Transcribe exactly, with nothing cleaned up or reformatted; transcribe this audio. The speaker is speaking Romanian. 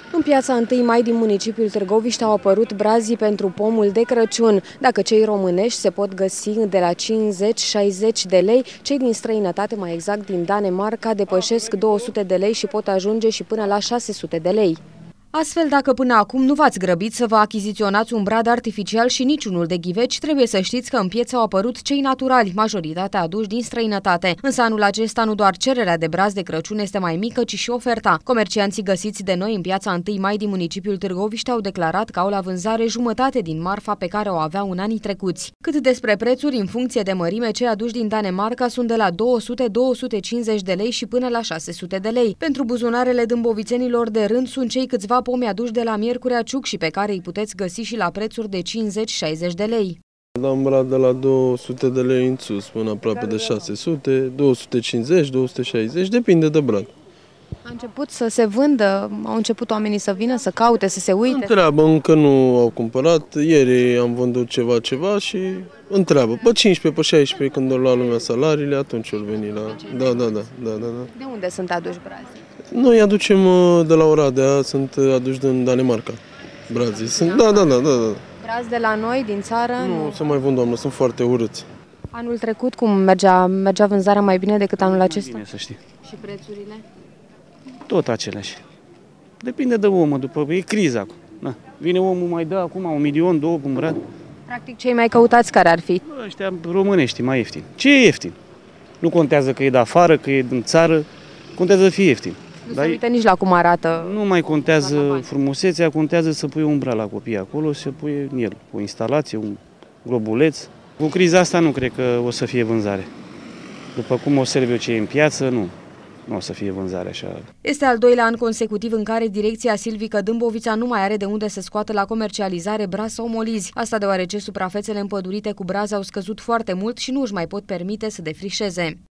În piața întâi mai din municipiul Târgoviște au apărut brazii pentru pomul de Crăciun. Dacă cei românești se pot găsi de la cincizeci șaizeci de lei, cei din străinătate, mai exact din Danemarca, depășesc două sute de lei și pot ajunge și până la șase sute de lei. Astfel, dacă până acum nu v-ați grăbit să vă achiziționați un brad artificial și niciunul de ghiveci, trebuie să știți că în piață au apărut cei naturali, majoritatea aduși din străinătate. Însă anul acesta nu doar cererea de brazi de Crăciun este mai mică, ci și oferta. Comercianții găsiți de noi în piața întâi mai din municipiul Târgoviște au declarat că au la vânzare jumătate din marfa pe care o aveau în anii trecuți. Cât despre prețuri, în funcție de mărime, cei aduși din Danemarca sunt de la două sute - două sute cincizeci de lei și până la șase sute de lei. Pentru buzunarele dâmbovițenilor de rând sunt cei câțiva pomi aduși de la Miercurea Ciuc și pe care îi puteți găsi și la prețuri de cincizeci șaizeci de lei. Am brad de la două sute de lei în sus până aproape de șase sute, două sute cincizeci, două sute șaizeci, depinde de brad. A început să se vândă, au început oamenii să vină, să caute, să se uite? Întreabă, încă nu au cumpărat, ieri am vândut ceva, ceva și întreabă, pe cincisprezece, pe șaisprezece, când au luat lumea salariile, atunci au venit la... Da, da, da, da, da. De unde sunt aduși brazii? Noi aducem de la Oradea, sunt aduși din Danemarca, brazii. Sunt, da, da, da, da. Brazi de la noi, din țară? Nu, nu se mai vând, doamnă, sunt foarte urâți. Anul trecut cum mergea, mergea vânzarea mai bine decât anul acesta? Bine, să știi. Și prețurile? Tot aceleași. Depinde de om, după e criza. Da. Vine omul, mai dă acum un milion, două un brad. Practic cei mai căutați care ar fi? Ăștia românești, mai ieftin. Ce e ieftin? Nu contează că e de afară, că e din țară, contează să fie ieftin. Nu se uită nici la cum arată. Nu mai contează frumusețea, contează să pui un brad la copii acolo și să pui în el o instalație, un globuleț. Cu criza asta nu cred că o să fie vânzare. După cum observ eu ce e în piață, nu. Nu o să fie vânzare așa. Este al doilea an consecutiv în care direcția silvică Dâmbovița nu mai are de unde să scoată la comercializare brazi sau molizi. Asta deoarece suprafețele împădurite cu brazi au scăzut foarte mult și nu își mai pot permite să defrișeze.